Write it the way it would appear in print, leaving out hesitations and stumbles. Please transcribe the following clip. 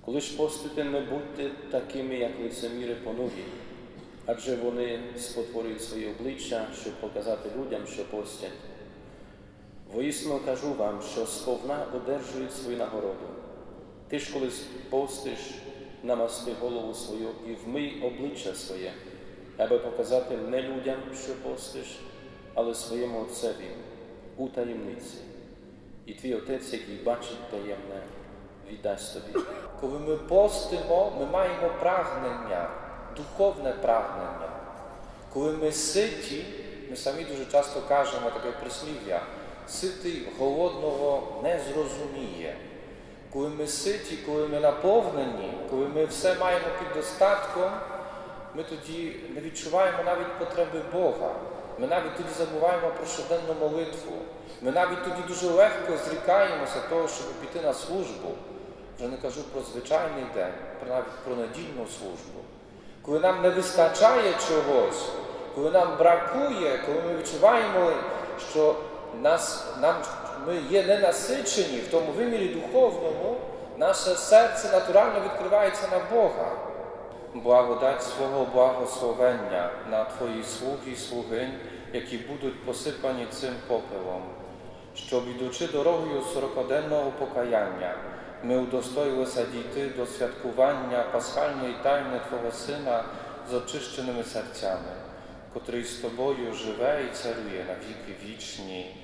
Коли ж постите, не будьте такими, як лицеміри понурі, адже вони спотворюють свої обличчя, щоб показати людям, що постять. Воістину кажу вам, що сповна одержують свою нагороду. Ти ж, коли постиш, намасти голову свою і вмий обличчя своє, аби показати не людям, що постиш, але своєму Отцеві у таємниці. І твій Отець, який бачить таємне, віддасть тобі. Коли ми постимо, ми маємо прагнення, духовне прагнення. Коли ми ситі, ми самі дуже часто кажемо таке прислів'я: ситий голодного не зрозуміє. Коли ми ситі, коли ми наповнені, коли ми все маємо під достатком, ми тоді не відчуваємо навіть потреби Бога. Ми навіть тоді забуваємо про щоденну молитву. Ми навіть тоді дуже легко зрікаємося того, щоб піти на службу. Вже не кажу про звичайний день, навіть про недільну службу. Коли нам не вистачає чогось, коли нам бракує, коли ми відчуваємо, що ми є ненасичені в тому вимірі духовному, наше серце натурально відкривається на Бога. Благодать свого благословення на Твої слуги і слугинь, які будуть посипані цим попелом, щоб, ідучи дорогою 40-денного покаяння, ми удостоїлися дійти до святкування пасхальної тайни Твого Сина з очищеними серцями, котрий з Тобою живе і царює на віки вічні.